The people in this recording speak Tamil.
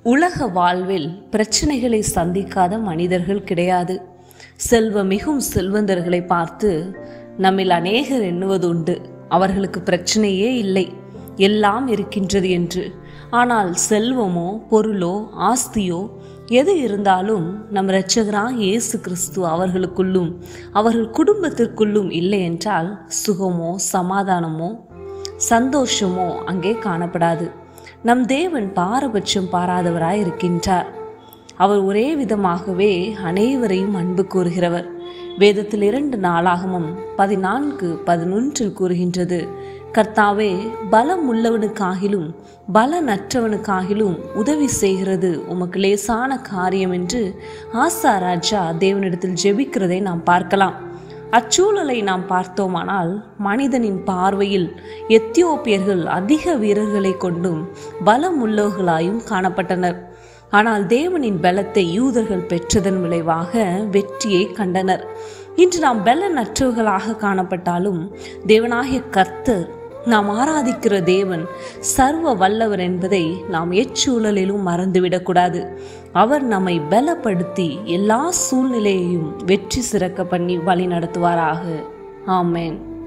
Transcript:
உலக வாழ்வில் பிரச்சனைகளை சந்திக்காத மனிதர்கள் கிடையாது. செல்வமிகும் செல்வந்தர்களை பார்த்து நம்மில் அநேகர் எண்ணுவதுண்டு, அவர்களுக்கு பிரச்சனையே இல்லை, எல்லாம் இருக்கின்றது என்று. ஆனால் செல்வமோ பொருளோ ஆஸ்தியோ எது இருந்தாலும் நம் இரட்சகராக இயேசு கிறிஸ்து அவர்களுக்குள்ளும் அவர்கள் குடும்பத்திற்குள்ளும் இல்லை என்றால் சுகமோ சமாதானமோ சந்தோஷமோ அங்கே காணப்படாது. நம் தேவன் பாரபட்சம் பாராதவராய் இருக்கின்றார். அவர் ஒரே விதமாகவே அனைவரையும் அன்பு கூறுகிறவர். வேதத்தில் 2 நாளாகமும் 14:11 கூறுகின்றது, கர்த்தாவே பலம் உள்ளவனுக்காகிலும் பலனற்றவனுக்காகிலும் உதவி செய்கிறது உமக்கு லேசான காரியம் என்று ஆசா ராஜா தேவனிடத்தில் ஜெபிக்கிறதை நாம் பார்க்கலாம். அச்சூழலை நாம் பார்த்தோமானால் மனிதனின் பார்வையில் எத்தியோப்பியர்கள் அதிக வீரர்களை கொண்டும் பலம் உள்ளவர்களாயும் காணப்பட்டனர். ஆனால் தேவனின் பலத்தை யூதர்கள் பெற்றதன் விளைவாக வெற்றியை கண்டனர். இன்று நாம் பலனற்றவர்களாக காணப்பட்டாலும் தேவனாகிய கர்த்தர், நாம் ஆராதிக்கிற தேவன் சர்வ வல்லவர் என்பதை நாம் எச்சூழலிலும் மறந்துவிடக்கூடாது. அவர் நம்மை பலப்படுத்தி எல்லா சூழ்நிலையையும் வெற்றி சிறக்க பண்ணி வழி நடத்துவாராக. ஆமென்.